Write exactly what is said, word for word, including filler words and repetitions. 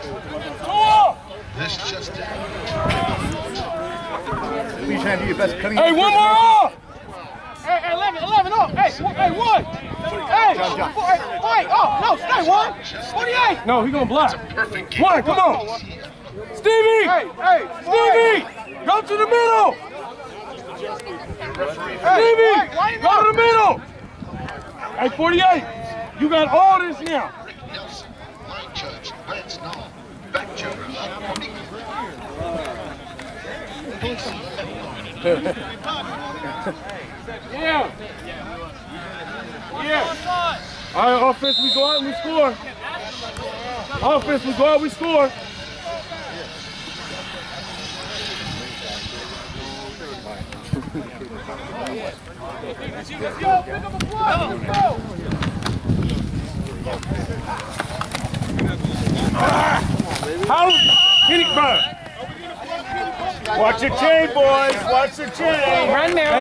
This just in. You're trying to do your best cutting. Hey, one more off! Hey, hey, eleven, eleven off! Hey, hey, one! Hey, four, wait, oh, no, stay, one! forty-eight! No, he gonna block. One, come on! Stevie! Hey, hey, Stevie! Go to the middle! Stevie! Go to the middle! Hey, forty-eight! You got all this now! Nelson, line judge, Lance Knoll, back juror, Yeah. Yeah. All right, offense, we go out and we score. Offense, we go out, we score. How? Hit it, bro. Watch your chain, boys. Watch your chain. Run there.